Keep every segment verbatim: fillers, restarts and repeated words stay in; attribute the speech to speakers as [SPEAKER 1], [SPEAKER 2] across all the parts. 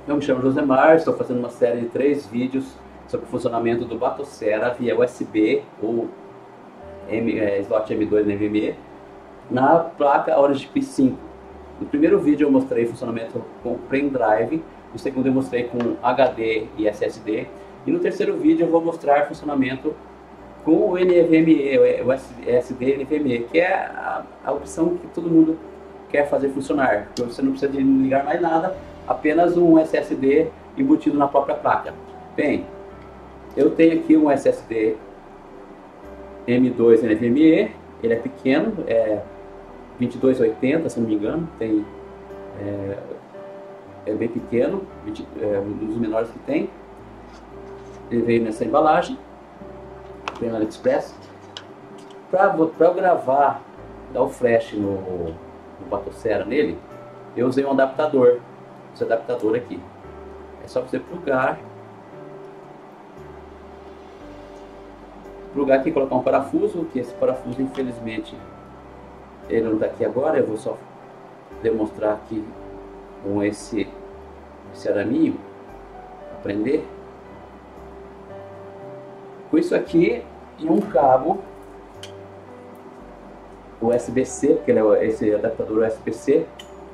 [SPEAKER 1] Eu me chamo Josemar, estou fazendo uma série de três vídeos sobre o funcionamento do Batocera via U S B ou M, é, slot M dois N V M e na placa Origin cinco. No primeiro vídeo eu mostrei o funcionamento com pendrive, no segundo eu mostrei com H D e S S D, e no terceiro vídeo eu vou mostrar o funcionamento com o N V M e, o S S D N V M e, que é a, a opção que todo mundo quer fazer funcionar, porque você não precisa de ligar mais nada, apenas um S S D embutido na própria placa. Bem, eu tenho aqui um S S D M dois N V M e, ele é pequeno, é vinte e dois oitenta, se não me engano, tem, é, é bem pequeno, vinte, é um dos menores que tem. Ele veio nessa embalagem, veio no AliExpress. Para eu gravar, dar o flash no, no Batocera nele, eu usei um adaptador. Esse adaptador aqui. É só você plugar. Plugar aqui e colocar um parafuso, que esse parafuso, infelizmente, ele não está aqui agora. Eu vou só demonstrar aqui com esse, esse araminho, aprender. Com isso aqui e um cabo U S B C, porque ele é esse adaptador U S B C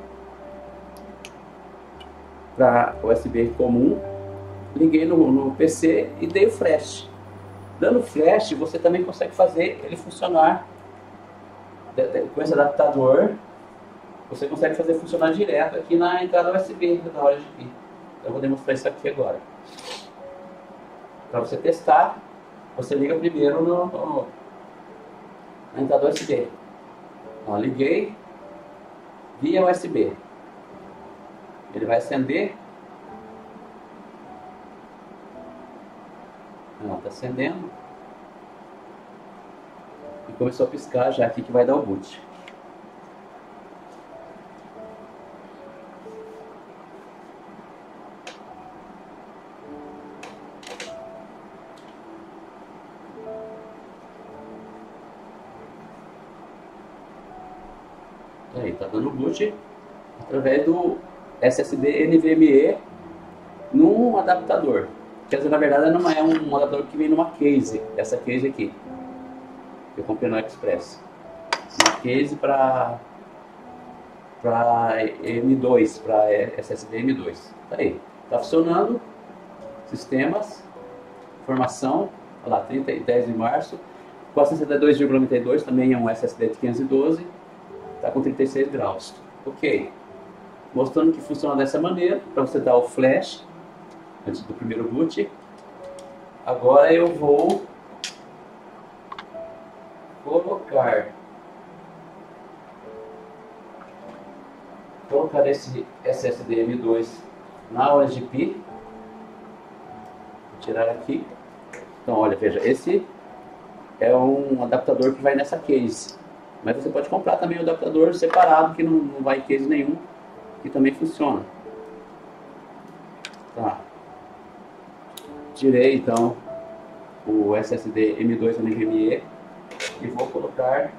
[SPEAKER 1] para U S B comum, liguei no, no P C e dei o flash. Dando flash, você também consegue fazer ele funcionar com esse adaptador. Você consegue fazer funcionar direto aqui na entrada U S B da Origin. Então eu vou demonstrar isso aqui agora. Para você testar, você liga primeiro no, no, na entrada U S B. Ó, liguei via U S B. Ele vai acender. Está acendendo. E começou a piscar já aqui que vai dar o boot. Aí, tá dando boot através do S S D N V M e num adaptador. Quer dizer, na verdade não é um adaptador que vem numa case, essa case aqui, que eu comprei no AliExpress. Uma case para para M dois, para S S D M dois. Tá aí, tá funcionando. Sistemas, informação, olha lá, trinta e dez de março, quatrocentos e sessenta e dois vírgula noventa e dois, também é um S S D de quinhentos e doze, tá com trinta e seis graus. Ok, mostrando que funciona dessa maneira, para você dar o flash antes do primeiro boot. Agora eu vou colocar colocar esse S S D M dois na U S B. Vou tirar aqui. Então, olha, veja, esse é um adaptador que vai nessa case, mas você pode comprar também um adaptador separado que não, não vai em case nenhum, que também funciona. Tá. Tirei então o S S D M dois N V M e e vou colocar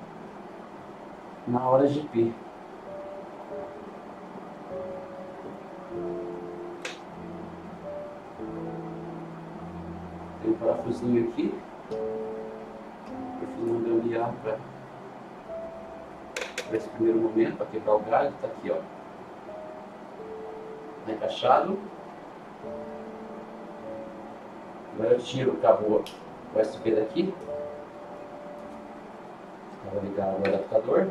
[SPEAKER 1] na Origin. Tem um parafusinho aqui, parafusinho de olear para esse primeiro momento, para quebrar o galho. Está aqui, ó, tá encaixado. Agora eu tiro o cabo U S B daqui. Estava ligado no adaptador.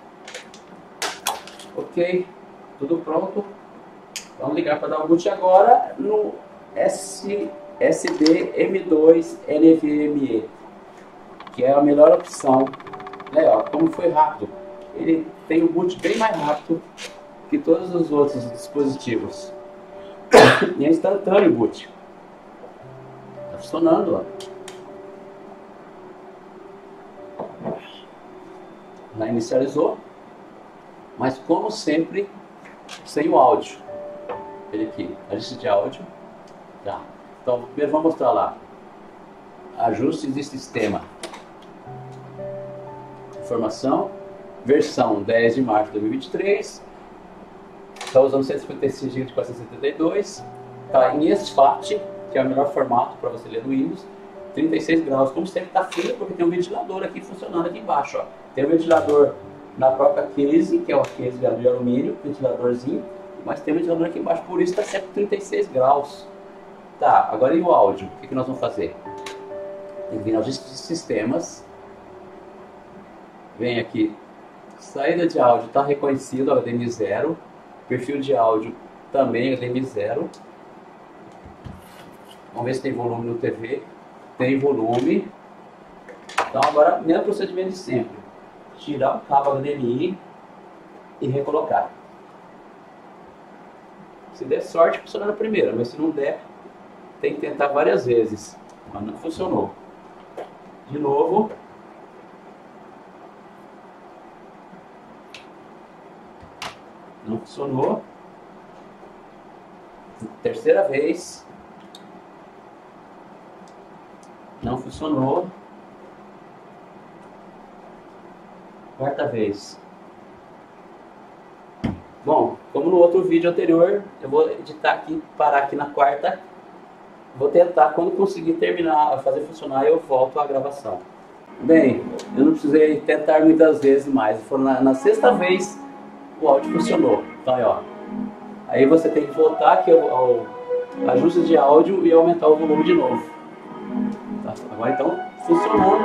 [SPEAKER 1] Ok, tudo pronto. Vamos ligar para dar o boot agora no S S D M dois N V M e, que é a melhor opção. É, ó, como foi rápido. Ele tem um boot bem mais rápido que todos os outros dispositivos. E é instantâneo o boot. Funcionando, ó. Já inicializou, mas como sempre, sem o áudio. Ele aqui, a lista de áudio. Tá. Então, primeiro vamos mostrar lá. Ajustes de sistema. Informação. Versão dez de março de dois mil e vinte e três. Está usando cento e cinquenta e seis gigas de quatrocentos e setenta e dois. Está em SFAT, que é o melhor formato para você ler no Windows. trinta e seis graus. Como sempre está frio, porque tem um ventilador aqui funcionando aqui embaixo. Ó. Tem um ventilador na própria case, que é o case de alumínio, ventiladorzinho. Mas tem um ventilador aqui embaixo, por isso está sempre trinta e seis graus. Tá, agora e o áudio? O que, que nós vamos fazer? Tem que vir aos sistemas. Vem aqui. Saída de áudio está reconhecido, H D M I zero. Perfil de áudio também H D M I zero. Vamos ver se tem volume no T V. Tem volume. Então agora, mesmo procedimento de sempre. Tirar o cabo H D M I e recolocar. Se der sorte, funciona na primeira, mas se não der, tem que tentar várias vezes. Mas não funcionou. De novo. Não funcionou. Terceira vez. Não funcionou. Quarta vez. Bom, como no outro vídeo anterior, eu vou editar aqui, parar aqui na quarta. Vou tentar, quando conseguir terminar, fazer funcionar, eu volto à gravação. Bem, eu não precisei tentar muitas vezes mais. Foi na, na sexta vez o áudio funcionou. Então, aí, ó. Aí você tem que voltar aqui ao, ao ajuste de áudio e aumentar o volume de novo. Tá? Agora então, funcionando.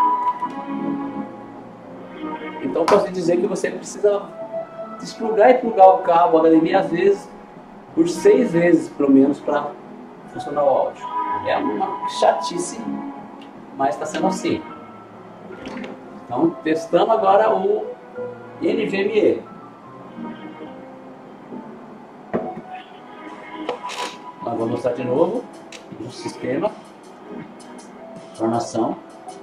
[SPEAKER 1] Então posso dizer que você precisa desplugar e plugar o cabo H D M I às vezes por seis vezes pelo menos para funcionar o áudio. É uma chatice, mas está sendo assim. Então testando agora o N V M e. Nós vamos mostrar de novo o sistema, informação.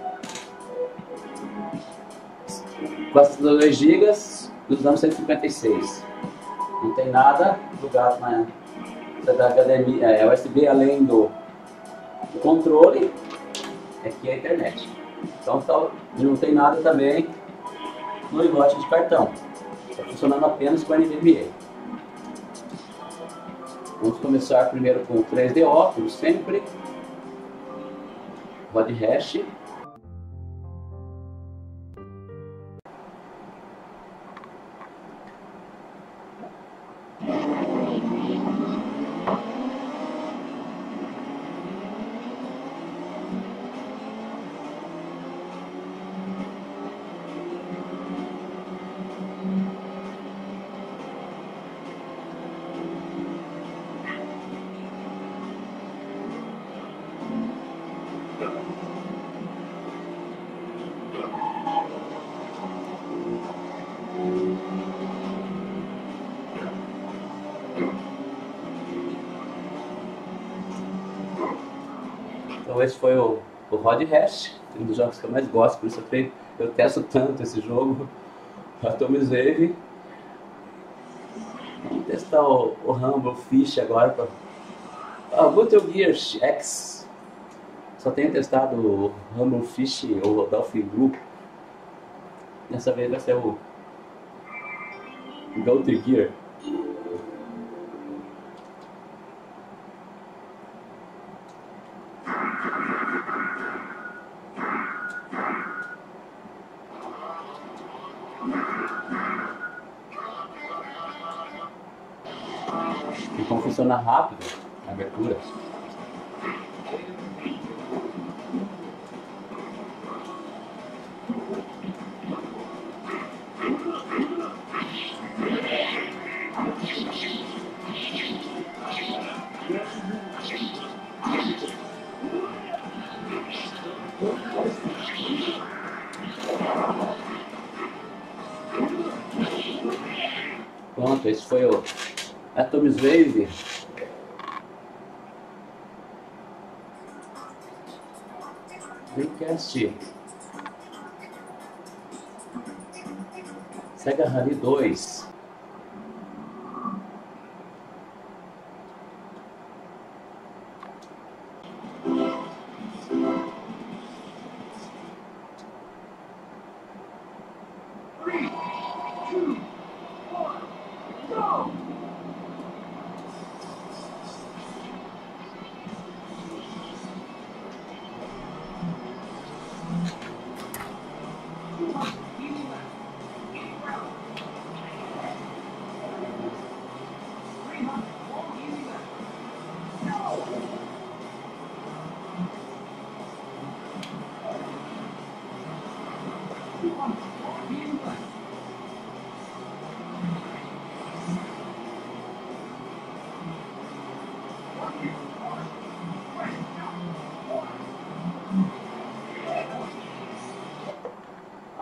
[SPEAKER 1] quatrocentos e dois gigas, usamos cento e cinquenta e seis. Não tem nada plugado na da H D M I, é, U S B além do, do controle. Aqui é a internet. Então tá, não tem nada também no slot de cartão. Está funcionando apenas com N V M e. Vamos começar primeiro com o três D O, como sempre. Rod hash. Então esse foi o, o Rod Hash, um dos jogos que eu mais gosto, por isso eu, tenho, eu testo tanto esse jogo, o Atomic Wave. Vamos testar o, o Rumble Fish agora. Pra... Ah, o Guilty Gear X. Só tenho testado o Rumble Fish ou o Dolphin Blue. Dessa vez vai ser o Guilty Gear. E como funciona rápido a abertura. Pronto, esse foi o Atomic Wave. Dreamcast. Sega Rally dois.
[SPEAKER 2] Three, two, one, go!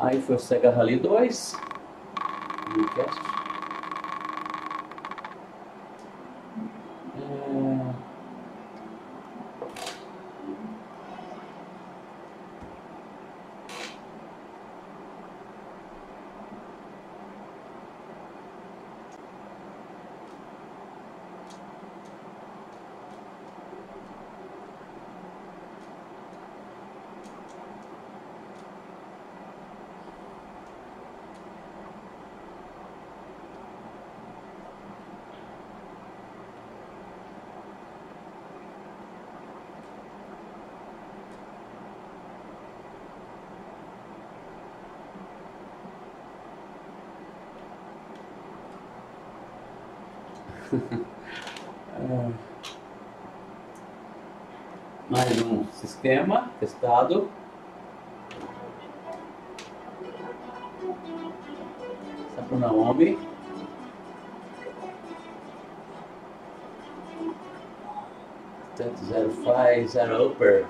[SPEAKER 1] Aí foi o Sega Rally dois. Dreamcast. É... é... Mais um sistema testado. Essa é para o Naomi. zero cinco, zero upper.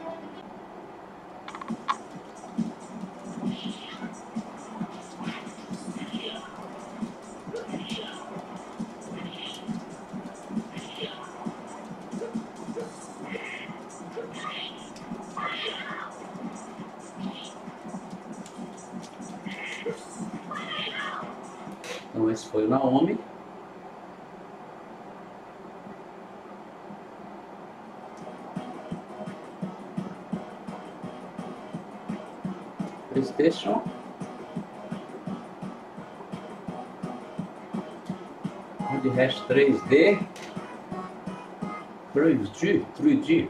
[SPEAKER 1] Então esse foi o Naomi. PlayStation. De hash três D. três D. três D.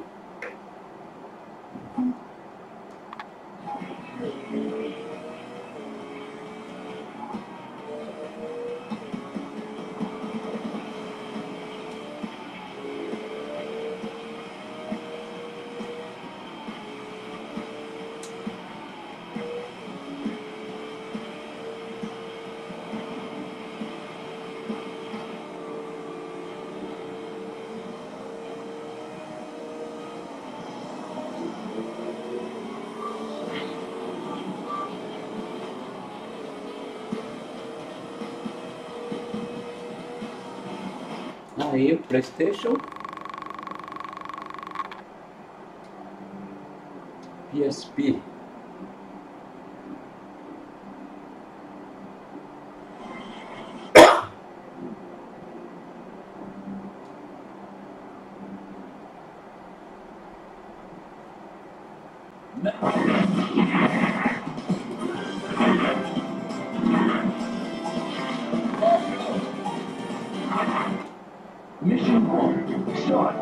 [SPEAKER 1] Aí o PlayStation, P S P,
[SPEAKER 2] Mission one, start.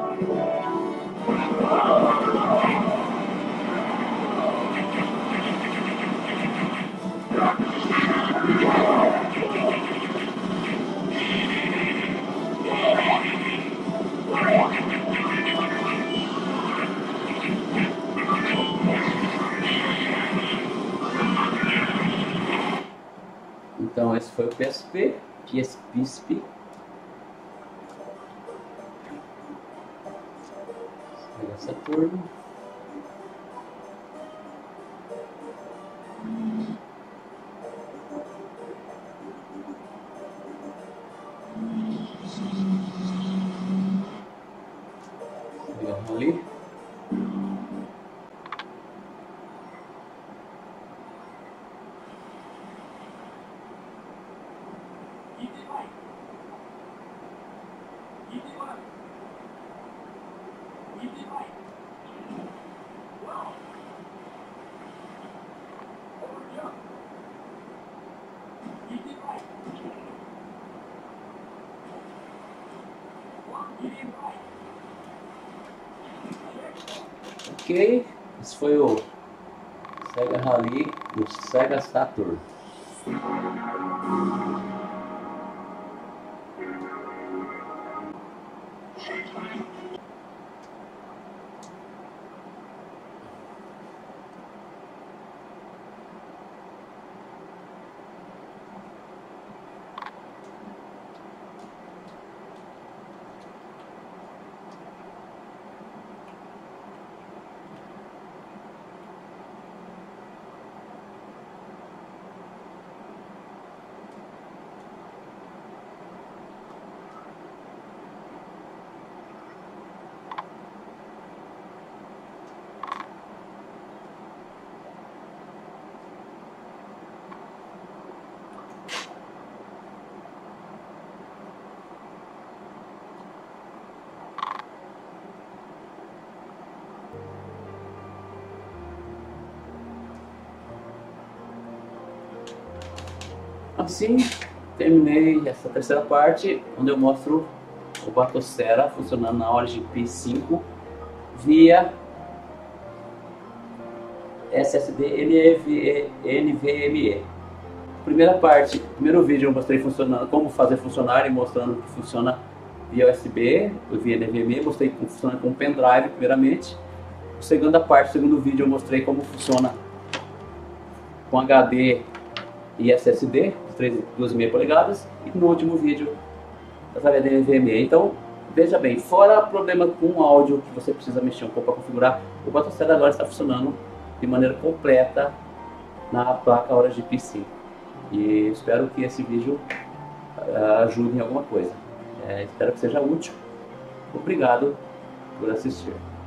[SPEAKER 1] Então esse foi o P S P, P S P, Sega Saturn. Sega Rally. Ok, esse foi o Sega Rally do Sega Saturn. Assim, terminei essa terceira parte, onde eu mostro o Batocera funcionando na Origin P cinco via S S D N V M E. Primeira parte, primeiro vídeo eu mostrei funcionando, como fazer funcionar e mostrando que funciona via U S B, via N V M E, mostrei como funciona com pendrive primeiramente. A segunda parte, segundo vídeo, eu mostrei como funciona com H D e S S D, duas vírgula cinco polegadas, e no último vídeo através da N V M E. Então, veja bem, fora problema com áudio que você precisa mexer um pouco para configurar, o Batocera agora está funcionando de maneira completa na placa Origin P cinco. E espero que esse vídeo uh, ajude em alguma coisa. É, espero que seja útil. Obrigado por assistir.